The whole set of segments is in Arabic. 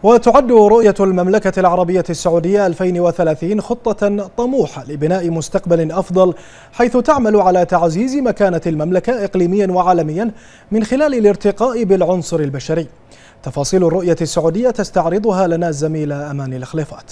وتعد رؤية المملكة العربية السعودية 2030 خطة طموحة لبناء مستقبل أفضل، حيث تعمل على تعزيز مكانة المملكة إقليميا وعالميا من خلال الارتقاء بالعنصر البشري. تفاصيل الرؤية السعودية تستعرضها لنا الزميلة أماني الخليفات.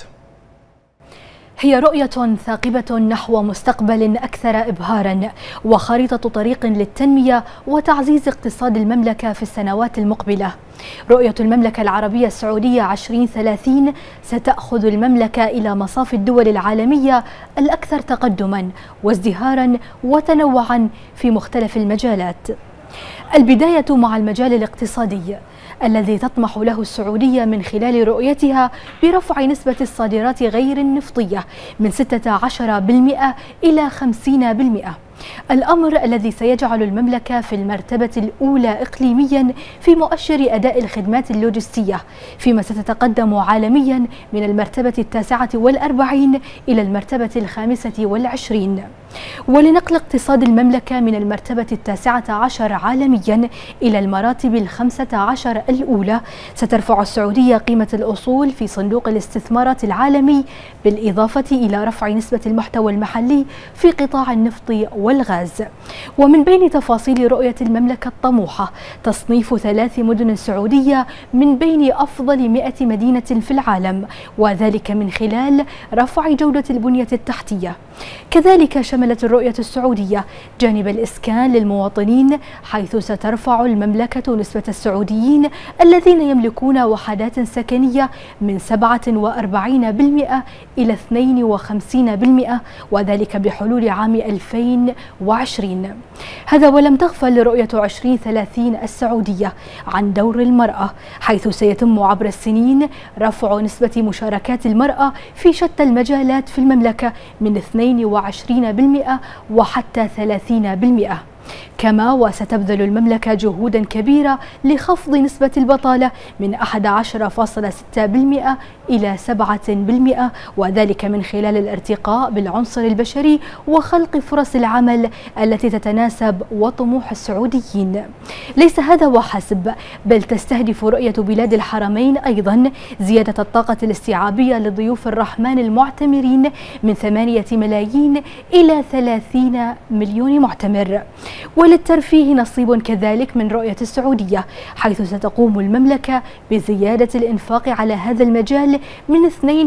هي رؤية ثاقبة نحو مستقبل أكثر إبهاراً وخريطة طريق للتنمية وتعزيز اقتصاد المملكة في السنوات المقبلة. رؤية المملكة العربية السعودية 2030 ستأخذ المملكة إلى مصاف الدول العالمية الأكثر تقدماً وازدهاراً وتنوعاً في مختلف المجالات. البداية مع المجال الاقتصادي الذي تطمح له السعودية من خلال رؤيتها برفع نسبة الصادرات غير النفطية من 16% إلى 50%، الأمر الذي سيجعل المملكة في المرتبة الأولى إقليميا في مؤشر أداء الخدمات اللوجستية، فيما ستتقدم عالميا من المرتبة 49 إلى المرتبة 25. ولنقل اقتصاد المملكة من المرتبة 19 عالميا إلى المراتب 15 الأولى، سترفع السعودية قيمة الأصول في صندوق الاستثمارات العالمي، بالإضافة إلى رفع نسبة المحتوى المحلي في قطاع النفط والغاز. ومن بين تفاصيل رؤية المملكة الطموحة تصنيف 3 مدن سعودية من بين أفضل 100 مدينة في العالم، وذلك من خلال رفع جودة البنية التحتية. كذلك شملت الرؤية السعودية جانب الإسكان للمواطنين، حيث سترفع المملكة نسبة السعوديين الذين يملكون وحدات سكنية من 47% إلى 52%، وذلك بحلول عام 2020. هذا ولم تغفل رؤية 2030 السعودية عن دور المرأة، حيث سيتم عبر السنين رفع نسبة مشاركات المرأة في شتى المجالات في المملكة من 22% وحتى 30%. كما وستبذل المملكة جهودا كبيرة لخفض نسبة البطالة من 11.6% إلى 7%، وذلك من خلال الارتقاء بالعنصر البشري وخلق فرص العمل التي تتناسب وطموح السعوديين. ليس هذا وحسب، بل تستهدف رؤية بلاد الحرمين أيضا زيادة الطاقة الاستيعابية لضيوف الرحمن المعتمرين من 8 ملايين إلى 30 مليون معتمر. وللترفيه نصيب كذلك من رؤية السعودية، حيث ستقوم المملكة بزيادة الإنفاق على هذا المجال من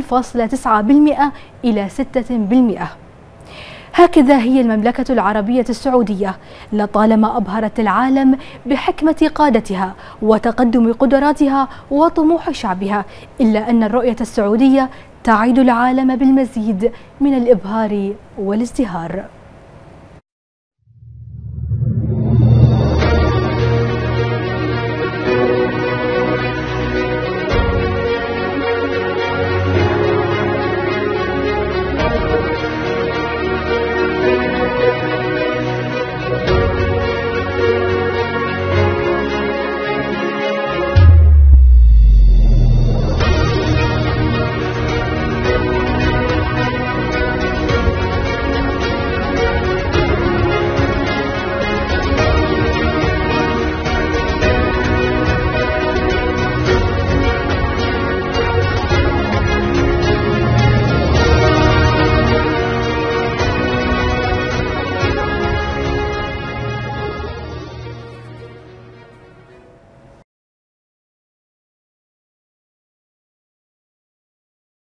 2.9% إلى 6%. هكذا هي المملكة العربية السعودية، لطالما أبهرت العالم بحكمة قادتها وتقدم قدراتها وطموح شعبها، إلا أن الرؤية السعودية تعد العالم بالمزيد من الإبهار والازدهار.